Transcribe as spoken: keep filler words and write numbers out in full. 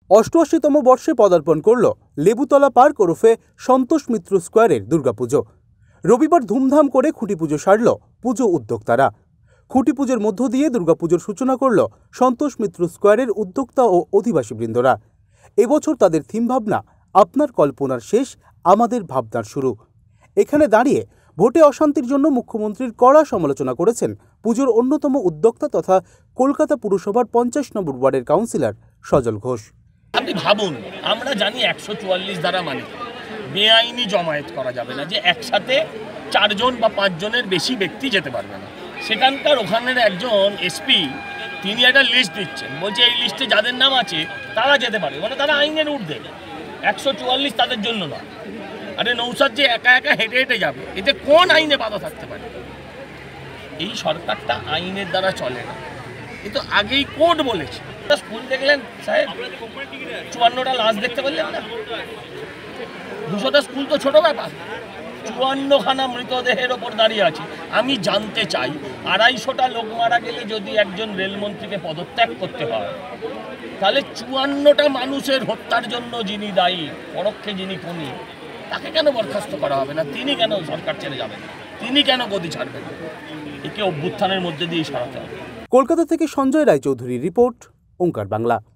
অষ্টআশিতম বর্ষে পদার্পণ করল লেবুতলা পার্ক ওরফে সন্তোষ মিত্র স্কোয়ারের দুর্গাপুজো। রবিবার ধুমধাম করে খুঁটি পুজো সারল পুজো উদ্যোক্তারা। খুঁটি পুজোর মধ্য দিয়ে দুর্গাপুজোর সূচনা করল সন্তোষ মিত্র স্কোয়ারের উদ্যোক্তা ও অধিবাসীবৃন্দরা। এবছর তাদের থিম ভাবনা আপনার কল্পনার শেষ, আমাদের ভাবনার শুরু। এখানে দাঁড়িয়ে ভোটে অশান্তির জন্য মুখ্যমন্ত্রীর কড়া সমালোচনা করেছেন পুজোর অন্যতম উদ্যোক্তা তথা কলকাতা পুরসভার পঞ্চাশ নম্বর ওয়ার্ডের কাউন্সিলর সজল ঘোষ। আপনি ভাবুন, আমরা জানি একশো চুয়াল্লিশ দ্বারা মানে বেআইনি জমায়েত করা যাবে না, যে একসাথে চারজন বা পাঁচজনের বেশি ব্যক্তি যেতে পারবে না। সেখানকার ওখানের একজন এসপি তিনি একটা লিস্ট দিচ্ছেন, বলছে এই লিস্টে যাদের নাম আছে তারা যেতে পারে, মানে তারা আইনের ঊর্ধ্বে। একশো চুয়াল্লিশ তাদের জন্য নয়। আরে নৌসাদ যে একা একা হেঁটে হেঁটে যাবে, এতে কোন আইনে বাধা থাকতে পারে? এই সরকারটা আইনের দ্বারা চলে না, এ তো আগেই কোর্ট বলেছে। স্কুল দেখলেন সাহেব, চুয়ান্নটা লাশ দেখতে পারলেন না? দুশোটা স্কুল তো ছোট ব্যাপার, চুয়ান্নখানা মৃতদেহের ওপর দাঁড়িয়ে আছে। আমি জানতে চাই, আড়াইশোটা লোক মারা গেলে যদি একজন রেলমন্ত্রীকে পদত্যাগ করতে হয়, তাহলে চুয়ান্নটা মানুষের হত্যার জন্য যিনি দায়ী, পরোক্ষে যিনি খুনি, তাকে কেন বরখাস্ত করা হবে না? তিনি কেন সরকার ছেড়ে যাবেন? তিনি কেন গদি ছাড়বেন? একে অভ্যুত্থানের মধ্যে দিয়ে সরাতে হবে। কলকাতা থেকে সঞ্জয় রায়চৌধুরীর রিপোর্ট, ওঙ্কার বাংলা।